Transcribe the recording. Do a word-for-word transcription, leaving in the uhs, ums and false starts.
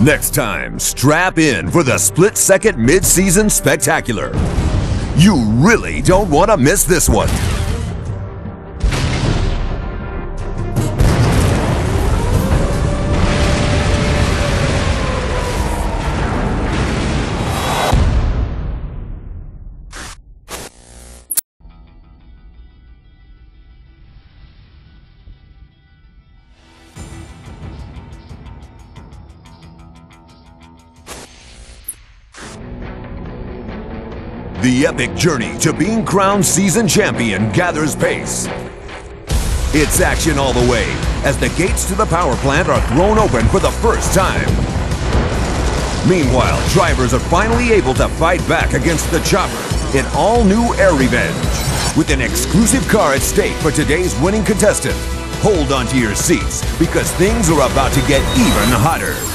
Next time, strap in for the split-second mid-season spectacular. You really don't want to miss this one. The epic journey to being crowned season champion gathers pace. It's action all the way as the gates to the power plant are thrown open for the first time. Meanwhile, drivers are finally able to fight back against the chopper in all-new Air Revenge. With an exclusive car at stake for today's winning contestant, hold on to your seats because things are about to get even hotter.